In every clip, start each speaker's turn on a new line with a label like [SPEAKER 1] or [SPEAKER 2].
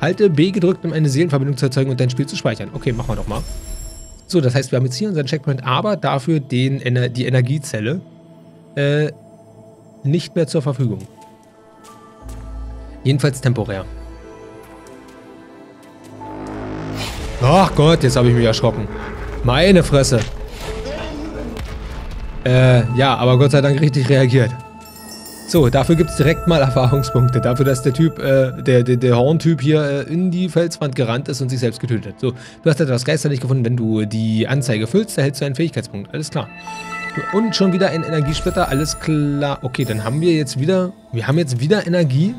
[SPEAKER 1] Halte B gedrückt, um eine Seelenverbindung zu erzeugen und dein Spiel zu speichern. Okay, machen wir doch mal. So, das heißt, wir haben jetzt hier unseren Checkpoint, aber dafür die Energiezelle nicht mehr zur Verfügung. Jedenfalls temporär. Ach Gott, jetzt habe ich mich erschrocken. Meine Fresse. Ja, aber Gott sei Dank richtig reagiert. So, dafür gibt es direkt mal Erfahrungspunkte. Dafür, dass der Typ, der Horntyp hier in die Felswand gerannt ist und sich selbst getötet hat. So, du hast etwas geisterlich gefunden. Wenn du die Anzeige füllst, erhältst du einen Fähigkeitspunkt. Alles klar. Und schon wieder ein Energiesplitter. Alles klar. Okay, dann haben wir jetzt wieder... Wir haben jetzt wieder Energie.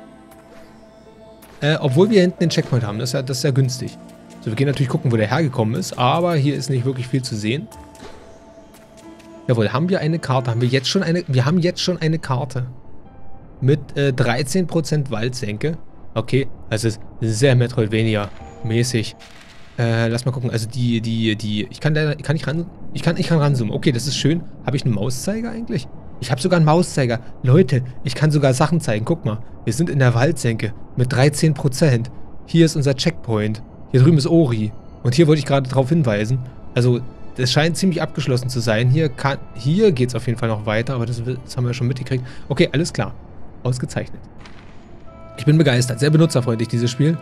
[SPEAKER 1] Obwohl wir hinten den Checkpoint haben. Das ist ja günstig. So, wir gehen natürlich gucken, wo der hergekommen ist. Aber hier ist nicht wirklich viel zu sehen. Jawohl, haben wir eine Karte. Haben wir jetzt schon eine... Wir haben jetzt schon eine Karte. Mit 13% Waldsenke. Okay, also ist sehr Metroidvania-mäßig. Lass mal gucken. Also ich kann ranzoomen. Okay, das ist schön. Habe ich einen Mauszeiger eigentlich? Ich habe sogar einen Mauszeiger. Leute, ich kann sogar Sachen zeigen. Guck mal, wir sind in der Waldsenke mit 13%. Hier ist unser Checkpoint. Hier drüben ist Ori. Und hier wollte ich gerade darauf hinweisen. Also... Das scheint ziemlich abgeschlossen zu sein. Hier geht es auf jeden Fall noch weiter, aber das haben wir schon mitgekriegt. Okay, alles klar. Ausgezeichnet. Ich bin begeistert. Sehr benutzerfreundlich, dieses Spiel.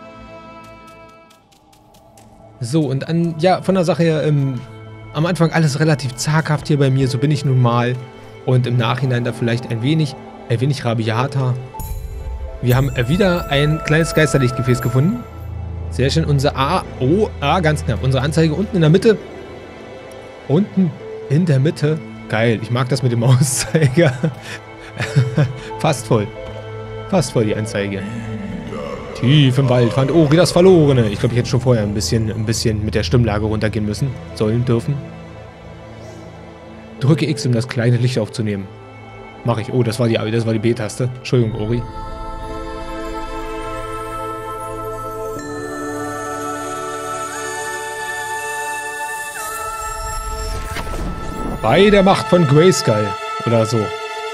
[SPEAKER 1] So, und von der Sache her, am Anfang alles relativ zaghaft hier bei mir. So bin ich nun mal. Und im Nachhinein da vielleicht ein wenig rabiater. Wir haben wieder ein kleines Geisterlichtgefäß gefunden. Sehr schön. Ganz knapp. Unsere Anzeige unten in der Mitte. Unten in der Mitte. Geil, ich mag das mit dem Mauszeiger. Fast voll. Fast voll die Anzeige. Tief im Wald fand Ori das Verlorene. Ich glaube, ich hätte schon vorher ein bisschen mit der Stimmlage runtergehen müssen. Sollen, dürfen. Drücke X, um das kleine Licht aufzunehmen. Mache ich. Oh, das war die B-Taste. Entschuldigung, Ori. Bei der Macht von Grayskull. Oder so.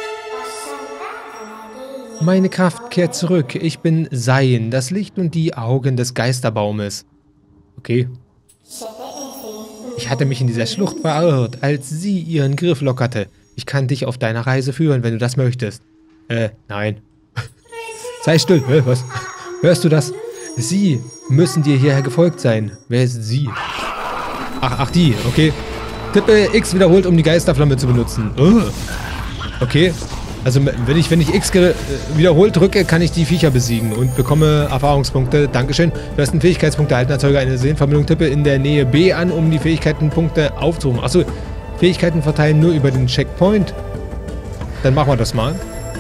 [SPEAKER 1] Meine Kraft kehrt zurück. Ich bin Sein, das Licht und die Augen des Geisterbaumes. Okay. Ich hatte mich in dieser Schlucht verirrt, als sie ihren Griff lockerte. Ich kann dich auf deiner Reise führen, wenn du das möchtest. Nein. Sei still. Was? Hörst du das? Sie müssen dir hierher gefolgt sein. Wer ist sie? Ach, die. Okay. Tippe X wiederholt, um die Geisterflamme zu benutzen. Okay. Also wenn ich X wiederholt drücke, kann ich die Viecher besiegen und bekomme Erfahrungspunkte. Dankeschön. Du hast einen Fähigkeitspunkt erhalten. Erzeuge eine Seelenverbindung. Tippe in der Nähe B an, um die Fähigkeitenpunkte aufzurufen. Achso, Fähigkeiten verteilen nur über den Checkpoint. Dann machen wir das mal.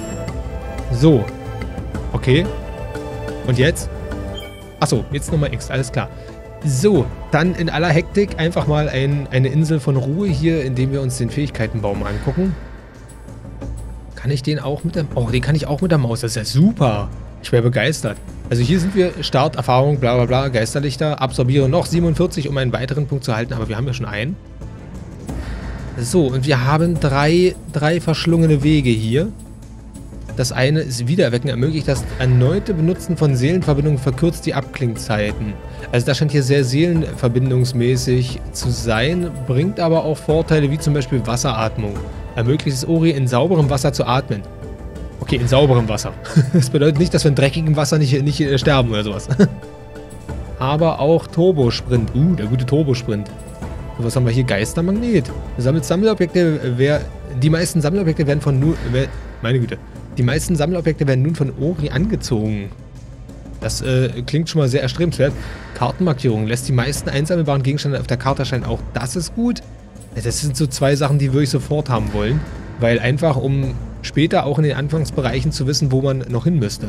[SPEAKER 1] So. Okay. Und jetzt? Achso, jetzt nochmal X. Alles klar. So, dann in aller Hektik einfach mal eine Insel von Ruhe hier, indem wir uns den Fähigkeitenbaum angucken. Kann ich den auch mit der... Oh, den kann ich auch mit der Maus. Das ist ja super. Ich wäre begeistert. Also hier sind wir, Start, Erfahrung, bla bla bla, Geisterlichter, absorbiere noch 47, um einen weiteren Punkt zu erhalten, aber wir haben ja schon einen. So, und wir haben drei verschlungene Wege hier. Das eine ist Wiedererwecken, ermöglicht das erneute Benutzen von Seelenverbindungen, verkürzt die Abklingzeiten. Also das scheint hier sehr seelenverbindungsmäßig zu sein, bringt aber auch Vorteile wie zum Beispiel Wasseratmung. Ermöglicht es Ori in sauberem Wasser zu atmen. Okay, in sauberem Wasser. Das bedeutet nicht, dass wir in dreckigem Wasser nicht sterben oder sowas. Aber auch Turbosprint. Der gute Turbosprint. So, was haben wir hier? Geistermagnet. Sammelt Sammelobjekte. Die meisten Sammelobjekte werden von meine Güte. Die meisten Sammelobjekte werden nun von Ori angezogen. Das klingt schon mal sehr erstrebenswert. Kartenmarkierung lässt die meisten einsammelbaren Gegenstände auf der Karte erscheinen. Auch das ist gut. Das sind so zwei Sachen, die würde ich sofort haben wollen. Weil einfach, um später auch in den Anfangsbereichen zu wissen, wo man noch hin müsste.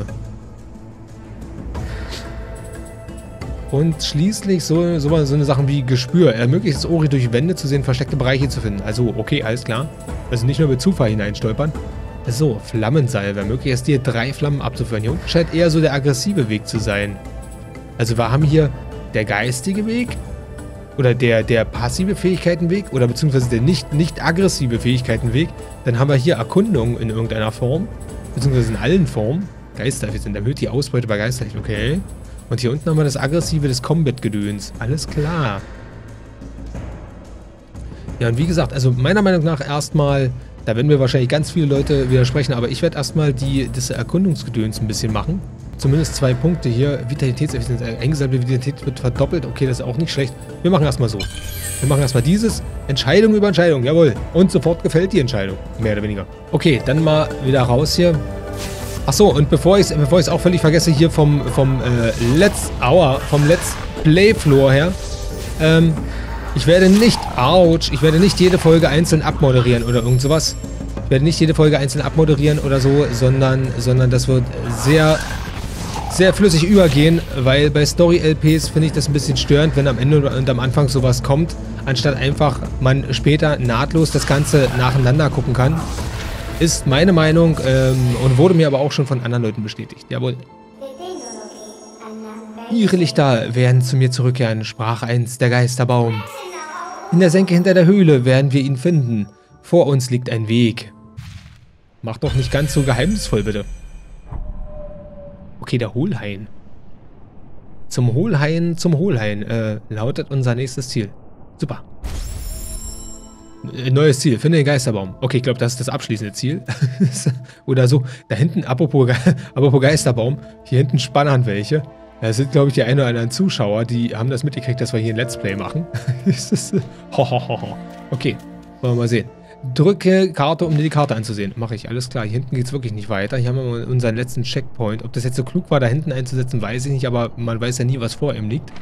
[SPEAKER 1] Und schließlich so eine Sachen wie Gespür. Ermöglicht es Ori durch Wände zu sehen, versteckte Bereiche zu finden. Also, okay, alles klar. Also nicht nur mit Zufall hineinstolpern. So, Flammensalve. Ermöglicht es dir, 3 Flammen abzuführen. Hier unten scheint eher so der aggressive Weg zu sein. Also wir haben hier der geistige Weg. Oder der passive Fähigkeitenweg. Oder beziehungsweise der nicht aggressive Fähigkeitenweg. Dann haben wir hier Erkundung in irgendeiner Form. Beziehungsweise in allen Formen. Geistereffizient. Erhöht die Ausbeute bei Geistereffizient. Okay. Und hier unten haben wir das Aggressive des Combat-Gedöns. Alles klar. Ja, und wie gesagt, also meiner Meinung nach erstmal, da werden mir wahrscheinlich ganz viele Leute widersprechen, aber ich werde erstmal das Erkundungsgedöns ein bisschen machen. Zumindest 2 Punkte hier. Vitalitätseffizienz. Eingesammelte Vitalität wird verdoppelt. Okay, das ist auch nicht schlecht. Wir machen erstmal so. Wir machen erstmal dieses. Entscheidung über Entscheidung. Jawohl. Und sofort gefällt die Entscheidung. Mehr oder weniger. Okay, dann mal wieder raus hier. Achso, und bevor ich es auch völlig vergesse, hier vom Let's Play Floor her. Ich werde nicht jede Folge einzeln abmoderieren oder irgend sowas. Ich werde nicht jede Folge einzeln abmoderieren oder so, sondern das wird sehr, sehr flüssig übergehen, weil bei Story-LPs finde ich das ein bisschen störend, wenn am Ende und am Anfang sowas kommt, anstatt einfach man später nahtlos das Ganze nacheinander gucken kann. Ist meine Meinung und wurde mir aber auch schon von anderen Leuten bestätigt. Jawohl. Ihre Lichter werden zu mir zurückkehren, sprach einst der Geisterbaum. In der Senke hinter der Höhle werden wir ihn finden. Vor uns liegt ein Weg. Mach doch nicht ganz so geheimnisvoll, bitte. Okay, der Hohlhain. Zum Hohlhain, lautet unser nächstes Ziel. Super. Neues Ziel, finde den Geisterbaum. Okay, ich glaube, das ist das abschließende Ziel. Oder so. Da hinten, apropos Geisterbaum, hier hinten spannern welche. Das sind, glaube ich, die ein oder anderen Zuschauer, die haben das mitgekriegt, dass wir hier ein Let's Play machen. Okay, wollen wir mal sehen. Drücke Karte, um dir die Karte anzusehen. Mache ich, alles klar. Hier hinten geht es wirklich nicht weiter. Hier haben wir unseren letzten Checkpoint. Ob das jetzt so klug war, da hinten einzusetzen, weiß ich nicht, aber man weiß ja nie, was vor ihm liegt.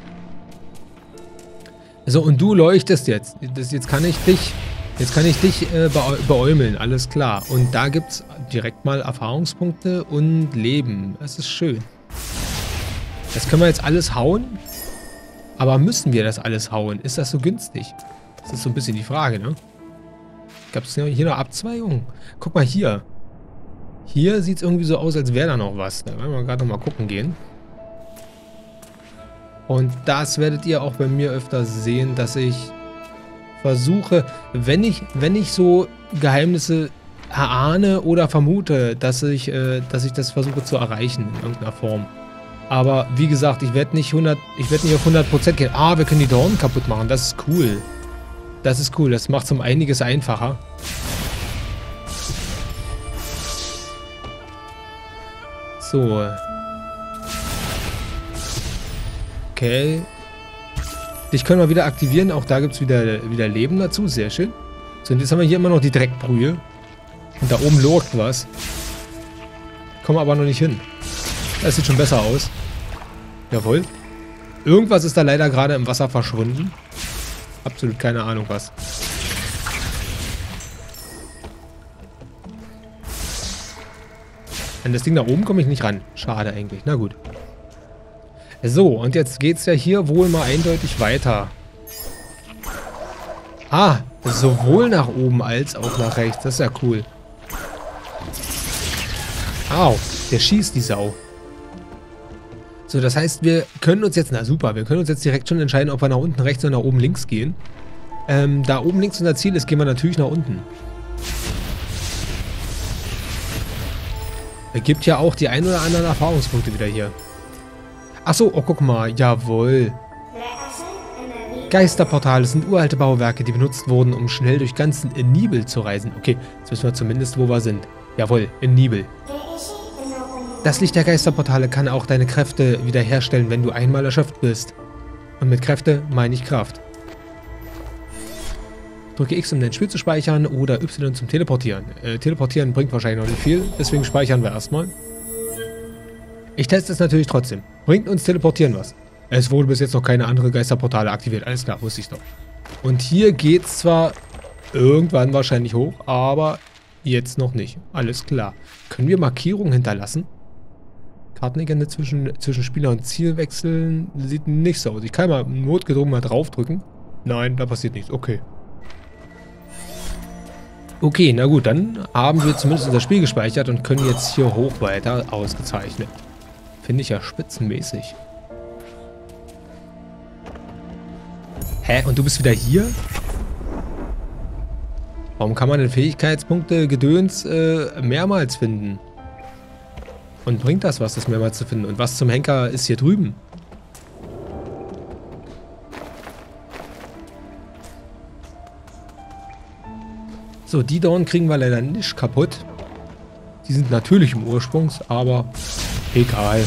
[SPEAKER 1] So, und du leuchtest jetzt. Jetzt kann ich dich beäumeln, alles klar. Und da gibt es direkt mal Erfahrungspunkte und Leben. Das ist schön. Das können wir jetzt alles hauen. Aber müssen wir das alles hauen? Ist das so günstig? Das ist so ein bisschen die Frage, ne? Gab es hier noch Abzweigung? Guck mal hier. Hier sieht es irgendwie so aus, als wäre da noch was. Da werden wir gerade noch mal gucken gehen. Und das werdet ihr auch bei mir öfter sehen, dass ich versuche, wenn ich so Geheimnisse erahne oder vermute, dass ich das versuche zu erreichen in irgendeiner Form. Aber wie gesagt, ich werde nicht auf 100% gehen. Ah, wir können die Dornen kaputt machen. Das ist cool. Das ist cool. Das macht es um einiges einfacher. So. Okay. Dich können wir wieder aktivieren. Auch da gibt es wieder Leben dazu. Sehr schön. So, und jetzt haben wir hier immer noch die Dreckbrühe. Und da oben lurkt was. Kommen aber noch nicht hin. Das sieht schon besser aus. Jawohl. Irgendwas ist da leider gerade im Wasser verschwunden. Absolut keine Ahnung was. An das Ding da oben komme ich nicht ran. Schade eigentlich. Na gut. So, und jetzt geht es ja hier wohl mal eindeutig weiter. Ah, sowohl nach oben als auch nach rechts. Das ist ja cool. Au, der schießt die Sau. So, das heißt, wir können uns jetzt, na super, wir können uns jetzt direkt schon entscheiden, ob wir nach unten rechts oder nach oben links gehen. Da oben links unser Ziel ist, gehen wir natürlich nach unten. Es gibt ja auch die ein oder anderen Erfahrungspunkte wieder hier. Achso, oh guck mal, jawohl. Geisterportale sind uralte Bauwerke, die benutzt wurden, um schnell durch ganzen Nibel zu reisen. Okay, jetzt wissen wir zumindest, wo wir sind. Jawohl, in Nibel. Das Licht der Geisterportale kann auch deine Kräfte wiederherstellen, wenn du einmal erschöpft bist. Und mit Kräfte meine ich Kraft. Drücke X, um dein Spiel zu speichern, oder Y zum Teleportieren. Teleportieren bringt wahrscheinlich noch nicht viel, deswegen speichern wir erstmal. Ich teste es natürlich trotzdem. Bringt uns Teleportieren was? Es wurde bis jetzt noch keine andere Geisterportale aktiviert. Alles klar, wusste ich doch. Und hier geht es zwar irgendwann wahrscheinlich hoch, aber jetzt noch nicht. Alles klar. Können wir Markierungen hinterlassen? Kartenlegende zwischen Spieler und Ziel wechseln. Sieht nicht so aus. Ich kann mal notgedrungen mal draufdrücken. Nein, da passiert nichts. Okay. Okay, na gut, dann haben wir zumindest unser Spiel gespeichert und können jetzt hier hoch weiter. Ausgezeichnet. Finde ich ja spitzenmäßig. Hä? Und du bist wieder hier? Warum kann man denn Fähigkeitspunkte Gedöns mehrmals finden? Und bringt das was, das mehrmals zu finden? Und was zum Henker ist hier drüben? So, die Dornen kriegen wir leider nicht kaputt. Die sind natürlich im Ursprungs, aber egal.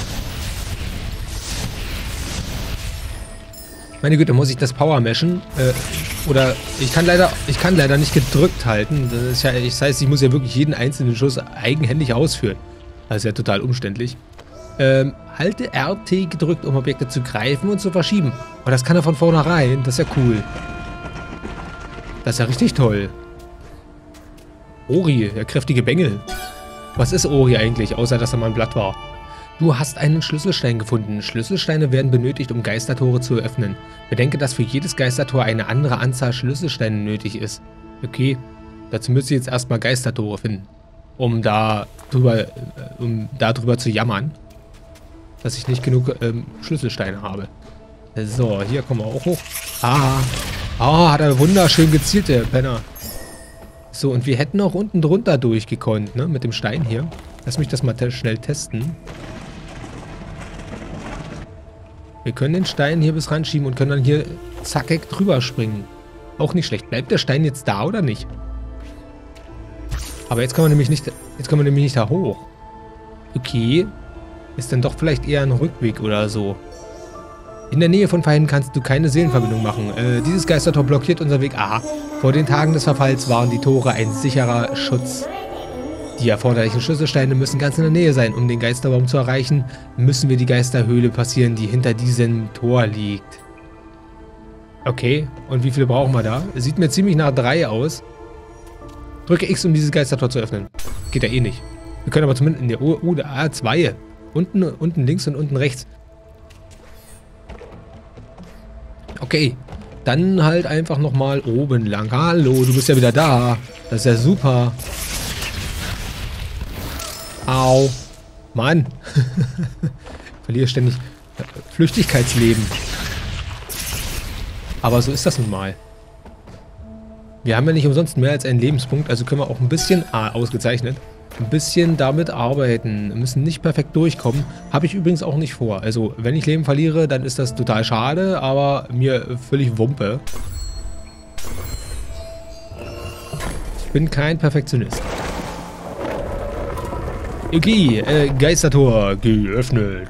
[SPEAKER 1] Meine Güte, muss ich das Power meshen? Oder ich kann leider nicht gedrückt halten. Das heißt, ich muss ja wirklich jeden einzelnen Schuss eigenhändig ausführen. Das ist ja total umständlich. Halte RT gedrückt, um Objekte zu greifen und zu verschieben. Und das kann er von vornherein. Das ist ja cool. Das ist ja richtig toll. Ori, der kräftige Bengel. Was ist Ori eigentlich, außer dass er mal ein Blatt war? Du hast einen Schlüsselstein gefunden. Schlüsselsteine werden benötigt, um Geistertore zu öffnen. Bedenke, dass für jedes Geistertor eine andere Anzahl Schlüsselsteine nötig ist. Okay, dazu müsste ich jetzt erstmal Geistertore finden. Um darüber zu jammern, dass ich nicht genug Schlüsselsteine habe. So, hier kommen wir auch hoch. Hat er wunderschön gezielt, der Penner. So, und wir hätten auch unten drunter durchgekonnt, ne? Mit dem Stein hier. Lass mich das mal schnell testen. Wir können den Stein hier bis ran schieben und können dann hier zackig drüber springen. Auch nicht schlecht. Bleibt der Stein jetzt da oder nicht? Aber jetzt können wir nämlich nicht da hoch. Okay. Ist dann doch vielleicht eher ein Rückweg oder so. In der Nähe von Feinden kannst du keine Seelenverbindung machen. Dieses Geistertor blockiert unseren Weg. Aha. Vor den Tagen des Verfalls waren die Tore ein sicherer Schutz. Die erforderlichen Schlüsselsteine müssen ganz in der Nähe sein. Um den Geisterbaum zu erreichen, müssen wir die Geisterhöhle passieren, die hinter diesem Tor liegt. Okay. Und wie viele brauchen wir da? Sieht mir ziemlich nach 3 aus. Drücke X, um dieses Geistertor zu öffnen. Geht ja eh nicht. Wir können aber zumindest in der A2. Unten links und unten rechts. Okay, dann halt einfach nochmal oben lang. Hallo, du bist ja wieder da. Das ist ja super. Au. Mann. Ich verliere ständig Flüchtigkeitsleben. Aber so ist das nun mal. Wir haben ja nicht umsonst mehr als einen Lebenspunkt, also können wir auch ein bisschen, ausgezeichnet, ein bisschen damit arbeiten. Wir müssen nicht perfekt durchkommen. Habe ich übrigens auch nicht vor. Also, wenn ich Leben verliere, dann ist das total schade, aber mir völlig Wumpe. Ich bin kein Perfektionist. Okay, Geistertor geöffnet.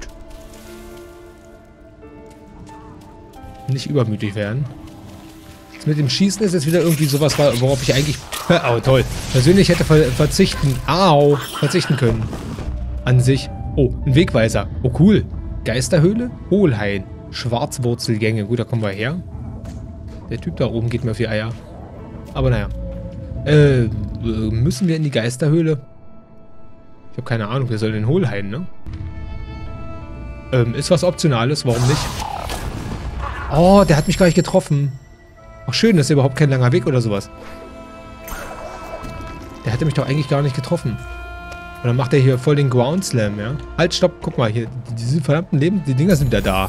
[SPEAKER 1] Nicht übermütig werden. Das mit dem Schießen ist jetzt wieder irgendwie sowas, worauf ich eigentlich... Oh, toll. Persönlich hätte verzichten können. An sich. Oh, ein Wegweiser. Oh, cool. Geisterhöhle? Hohlhain. Schwarzwurzelgänge. Gut, da kommen wir her. Der Typ da oben geht mir auf die Eier. Aber naja. Müssen wir in die Geisterhöhle? Ich habe keine Ahnung. Wir sollen in Hohlhain, ne? Ist was Optionales. Warum nicht? Oh, der hat mich gar nicht getroffen. Ach, schön. Das ist überhaupt kein langer Weg oder sowas. Der hätte mich doch eigentlich gar nicht getroffen. Und dann macht er hier voll den Ground Slam, ja? Halt, stopp, guck mal hier. Diese verdammten die Dinger sind wieder da.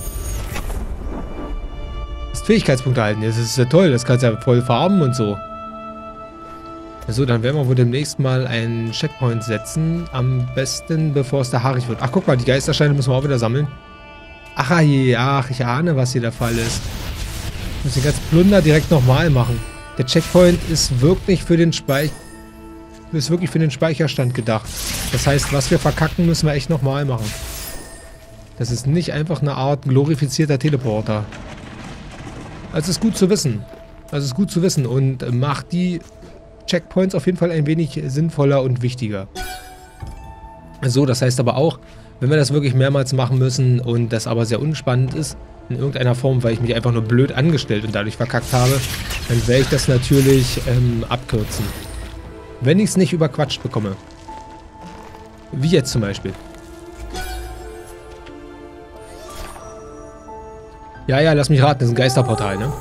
[SPEAKER 1] Das Fähigkeitspunkte halten. Das ist ja toll. Das kannst du ja voll farben und so. So, dann werden wir wohl demnächst mal einen Checkpoint setzen. Am besten, bevor es da haarig wird. Ach, guck mal, die Geistersteine müssen wir auch wieder sammeln. Ach, ich ahne, was hier der Fall ist. Ich muss den ganzen Plunder direkt nochmal machen. Der Checkpoint ist wirklich für den Speicherstand gedacht. Das heißt, was wir verkacken, müssen wir echt nochmal machen. Das ist nicht einfach eine Art glorifizierter Teleporter. Also ist gut zu wissen. Und macht die Checkpoints auf jeden Fall ein wenig sinnvoller und wichtiger. So, das heißt aber auch, wenn wir das wirklich mehrmals machen müssen und das aber sehr unspannend ist, in irgendeiner Form, weil ich mich einfach nur blöd angestellt und dadurch verkackt habe, dann werde ich das natürlich abkürzen. Wenn ich es nicht überquatscht bekomme. Wie jetzt zum Beispiel. Ja, lass mich raten, das ist ein Geisterportal, ne?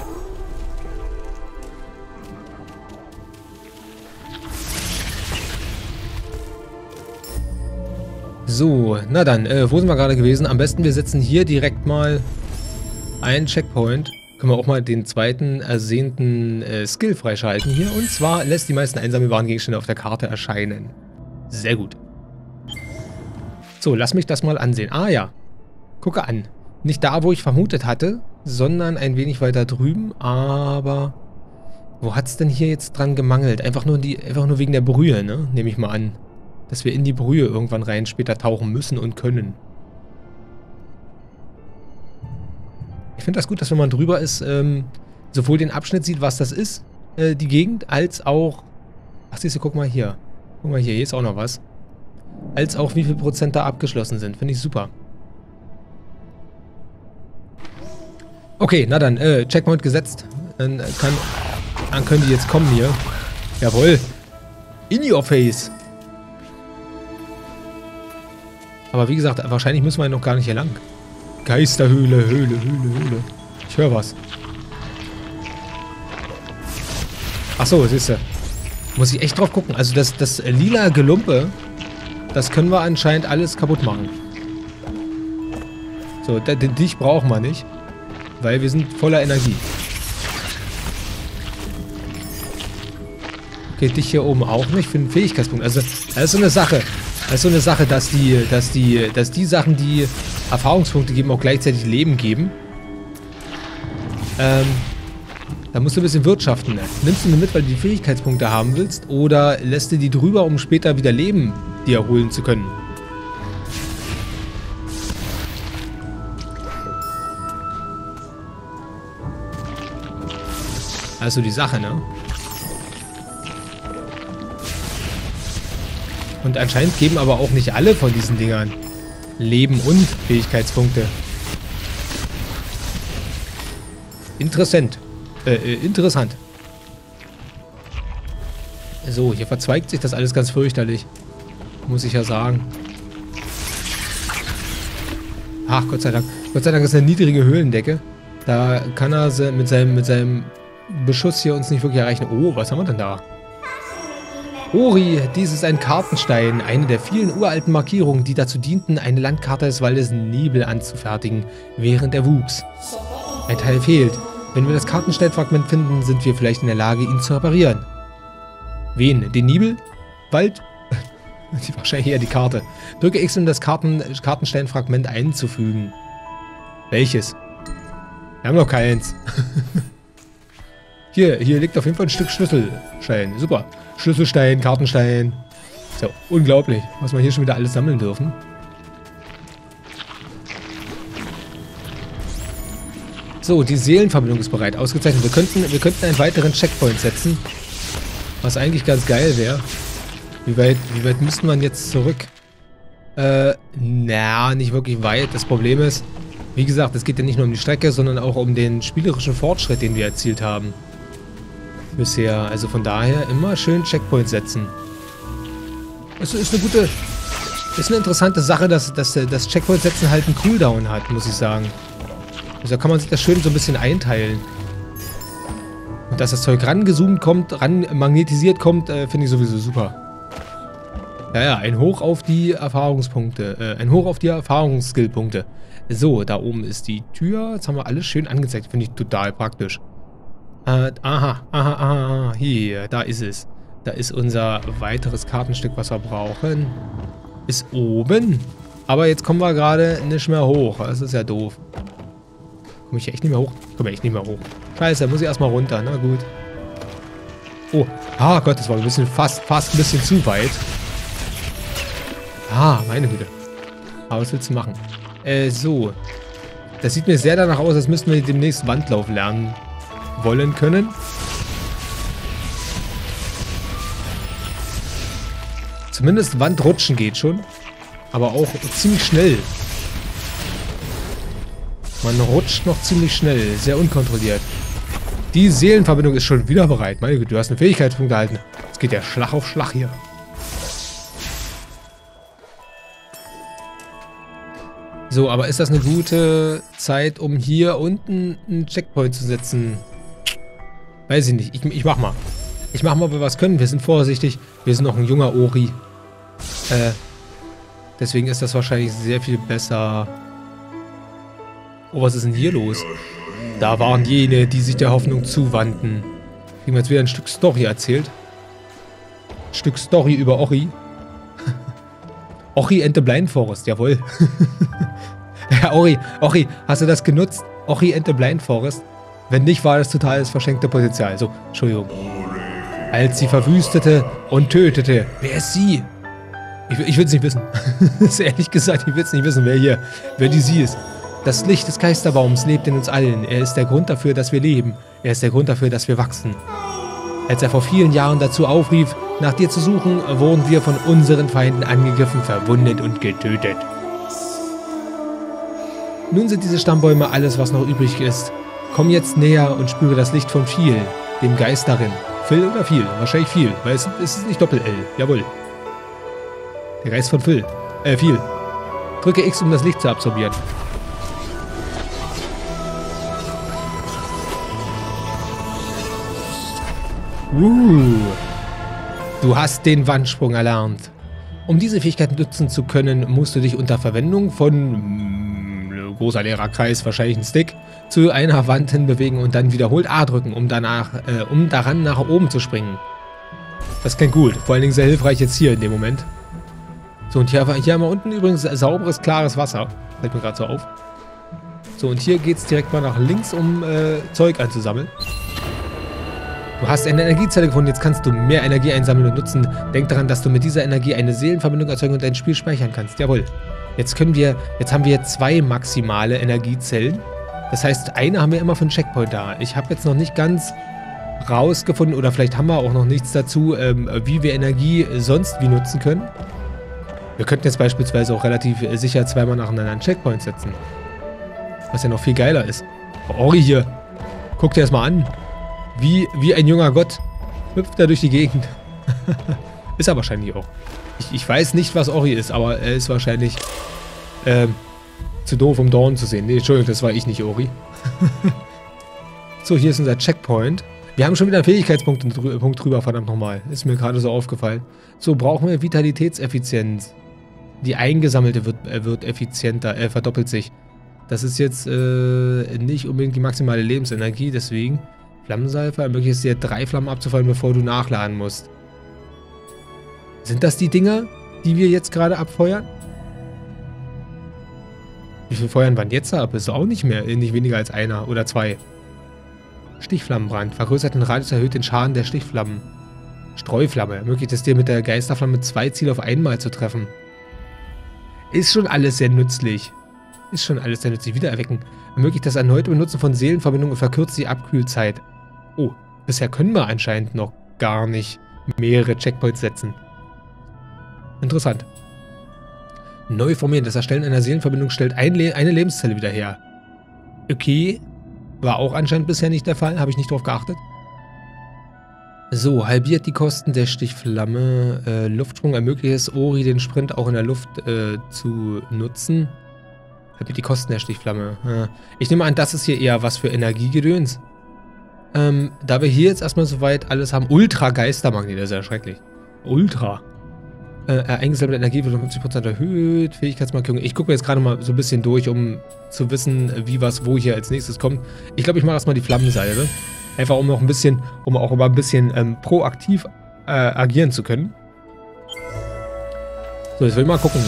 [SPEAKER 1] So, na dann, wo sind wir gerade gewesen? Am besten wir setzen hier direkt mal einen Checkpoint. Können wir auch mal den zweiten ersehnten Skill freischalten hier. Und zwar lässt die meisten einsammelbaren Gegenstände auf der Karte erscheinen. Sehr gut. So, lass mich das mal ansehen. Ah ja, gucke an. Nicht da, wo ich vermutet hatte, sondern ein wenig weiter drüben, aber wo hat es denn hier jetzt dran gemangelt? Einfach nur wegen der Brühe, ne? Nehme ich mal an. Dass wir in die Brühe irgendwann rein später tauchen müssen und können. Ich finde das gut, dass wenn man drüber ist, sowohl den Abschnitt sieht, was das ist, die Gegend, als auch... Ach siehst du, guck mal hier. Guck mal hier ist auch noch was. Als auch wie viel Prozent da abgeschlossen sind. Finde ich super. Okay, na dann, Checkpoint gesetzt. Dann können die jetzt kommen hier. Jawohl. In your face. Aber wie gesagt, wahrscheinlich müssen wir noch gar nicht hier lang. Geisterhöhle, Höhle. Ich höre was. Achso, siehst du. Muss ich echt drauf gucken. Also das lila Gelumpe, das können wir anscheinend alles kaputt machen. So, dich brauchen wir nicht. Weil wir sind voller Energie. Okay, dich hier oben auch nicht für den Fähigkeitspunkt. Also, das ist so eine Sache. Das ist so eine Sache, dass die Sachen, die Erfahrungspunkte geben, auch gleichzeitig Leben geben. Da musst du ein bisschen wirtschaften. Nimmst du die mit, weil du die Fähigkeitspunkte haben willst? Oder lässt du die drüber, um später wieder Leben dir holen zu können? Also die Sache, ne? Und anscheinend geben aber auch nicht alle von diesen Dingern Leben und Fähigkeitspunkte. Interessant. Interessant. So, hier verzweigt sich das alles ganz fürchterlich. Muss ich ja sagen. Ach, Gott sei Dank. Gott sei Dank ist eine niedrige Höhlendecke. Da kann er mit seinem Beschuss hier uns nicht wirklich erreichen. Oh, was haben wir denn da? Ori, dies ist ein Kartenstein, eine der vielen uralten Markierungen, die dazu dienten, eine Landkarte des Waldes Nebel anzufertigen, während er wuchs. Ein Teil fehlt. Wenn wir das Kartensteinfragment finden, sind wir vielleicht in der Lage, ihn zu reparieren. Wen? Den Nebel? Wald? Wahrscheinlich eher die Karte. Drücke X, um das Kartensteinfragment einzufügen. Welches? Wir haben noch keins. Hier liegt auf jeden Fall ein Stück Schlüsselstein. Super. Schlüsselstein, Kartenstein. So, unglaublich, was wir hier schon wieder alles sammeln dürfen. So, die Seelenverbindung ist bereit. Ausgezeichnet. Wir könnten einen weiteren Checkpoint setzen. Was eigentlich ganz geil wäre. Wie weit müsste man jetzt zurück? Nicht wirklich weit. Das Problem ist, wie gesagt, es geht ja nicht nur um die Strecke, sondern auch um den spielerischen Fortschritt, den wir erzielt haben. Bisher. Also von daher immer schön Checkpoint setzen. Es ist eine gute... Ist eine interessante Sache, dass das Checkpoint setzen halt einen Cooldown hat, muss ich sagen. Also da kann man sich das schön so ein bisschen einteilen. Und dass das Zeug rangezoomt kommt, ran magnetisiert kommt, finde ich sowieso super. Ja, ein Hoch auf die Erfahrungspunkte. Ein Hoch auf die Erfahrungsskillpunkte. So, da oben ist die Tür. Jetzt haben wir alles schön angezeigt. Finde ich total praktisch. Aha. Hier, da ist es. Da ist unser weiteres Kartenstück, was wir brauchen. Ist oben. Aber jetzt kommen wir gerade nicht mehr hoch. Das ist ja doof. Komme ich echt nicht mehr hoch? Komme ich echt nicht mehr hoch. Scheiße, muss ich erstmal runter. Na gut. Oh, Gott, das war ein bisschen fast ein bisschen zu weit. Meine Güte. Aber was willst du machen? So. Das sieht mir sehr danach aus, als müssten wir demnächst Wandlauf lernen wollen können. Zumindest Wandrutschen geht schon. Aber auch ziemlich schnell. Man rutscht noch ziemlich schnell. Sehr unkontrolliert. Die Seelenverbindung ist schon wieder bereit. Meine Güte, du hast einen Fähigkeitspunkt erhalten. Es geht ja Schlag auf Schlag hier. So, aber ist das eine gute Zeit, um hier unten einen Checkpoint zu setzen? Weiß ich nicht. Ich mach mal. Ich mach mal, ob wir was können. Wir sind vorsichtig. Wir sind noch ein junger Ori. Deswegen ist das wahrscheinlich sehr viel besser. Oh, was ist denn hier los? Da waren jene, die sich der Hoffnung zuwandten. Kriegen wir jetzt wieder ein Stück Story erzählt. Ein Stück Story über Ori. Ori and the Blind Forest, jawohl. Ja, Ori, hast du das genutzt? Ori and the Blind Forest? Wenn nicht, war das totales verschenkte Potenzial. So, Entschuldigung. Als sie verwüstete und tötete. Wer ist sie? Ich will es nicht wissen. Ehrlich gesagt, ich will es nicht wissen, wer die sie ist. Das Licht des Geisterbaums lebt in uns allen. Er ist der Grund dafür, dass wir leben. Er ist der Grund dafür, dass wir wachsen. Als er vor vielen Jahren dazu aufrief, nach dir zu suchen, wurden wir von unseren Feinden angegriffen, verwundet und getötet. Nun sind diese Stammbäume alles, was noch übrig ist. Komm jetzt näher und spüre das Licht von Phil, dem Geist darin. Phil oder Phil? Wahrscheinlich Phil, weil es ist nicht Doppel-L. Jawohl. Der Geist von Phil. Phil. Drücke X, um das Licht zu absorbieren. Du hast den Wandsprung erlernt. Um diese Fähigkeit nutzen zu können, musst du dich unter Verwendung von großer leerer Kreis, wahrscheinlich ein Stick, zu einer Wand hin bewegen und dann wiederholt A drücken, um daran nach oben zu springen. Das klingt gut. Vor allen Dingen sehr hilfreich jetzt hier in dem Moment. So, und hier haben wir unten übrigens sauberes, klares Wasser. Fällt mir gerade so auf. So, und hier geht es direkt mal nach links, um Zeug einzusammeln. Du hast eine Energiezelle gefunden, jetzt kannst du mehr Energie einsammeln und nutzen. Denk daran, dass du mit dieser Energie eine Seelenverbindung erzeugen und dein Spiel speichern kannst. Jawohl. Jetzt haben wir 2 maximale Energiezellen. Das heißt, eine haben wir immer für einen Checkpoint da. Ich habe jetzt noch nicht ganz rausgefunden, oder vielleicht haben wir auch noch nichts dazu, wie wir Energie sonst wie nutzen können. Wir könnten jetzt beispielsweise auch relativ sicher 2-mal nacheinander einen Checkpoint setzen. Was ja noch viel geiler ist. Ori hier. Guck dir das mal an. Wie ein junger Gott hüpft er durch die Gegend. Ist er wahrscheinlich auch. Ich weiß nicht, was Ori ist, aber er ist wahrscheinlich zu doof, um Dawn zu sehen. Nee, Entschuldigung, das war ich nicht, Ori. So, hier ist unser Checkpoint. Wir haben schon wieder einen Fähigkeitspunkt drüber, verdammt nochmal. Ist mir gerade so aufgefallen. So, brauchen wir Vitalitätseffizienz. Die eingesammelte wird effizienter, verdoppelt sich. Das ist jetzt nicht unbedingt die maximale Lebensenergie, deswegen Flammensalve ermöglicht es dir 3 Flammen abzufallen, bevor du nachladen musst. Sind das die Dinger, die wir jetzt gerade abfeuern? Wie viel feuern wir jetzt ab? Ist auch nicht weniger als 1 oder 2. Stichflammenbrand. Vergrößert den Radius, erhöht den Schaden der Stichflammen. Streuflamme. Ermöglicht es dir mit der Geisterflamme 2 Ziele auf einmal zu treffen. Ist schon alles sehr nützlich. Wiedererwecken. Ermöglicht das erneute Benutzen von Seelenverbindungen und verkürzt die Abkühlzeit. Oh, bisher können wir anscheinend noch gar nicht mehrere Checkpoints setzen. Interessant. Neu formieren. Das Erstellen einer Seelenverbindung stellt eine Lebenszelle wieder her. Okay. War auch anscheinend bisher nicht der Fall. Habe ich nicht drauf geachtet. So, halbiert die Kosten der Stichflamme. Luftsprung ermöglicht es Ori, den Sprint auch in der Luft zu nutzen. Halbiert die Kosten der Stichflamme. Ich nehme an, das ist hier eher was für Energiegedöns. Da wir hier jetzt erstmal soweit alles haben. Ultra-Geistermagnet, das ist ja schrecklich. Ultra. Eingesammelte Energie wird um 50% erhöht. Fähigkeitsmarkierung. Ich gucke mir jetzt gerade mal so ein bisschen durch, um zu wissen, wie was wo hier als nächstes kommt. Ich glaube, ich mache erstmal die Flammensalve. Einfach um auch ein bisschen, proaktiv agieren zu können. So, jetzt will ich mal gucken.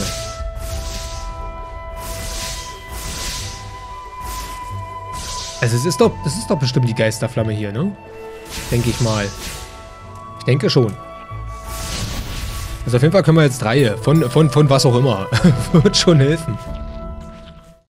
[SPEAKER 1] Also das ist doch bestimmt die Geisterflamme hier, ne? Denke ich mal. Ich denke schon. Also auf jeden Fall können wir jetzt 3. Von was auch immer. Wird schon helfen.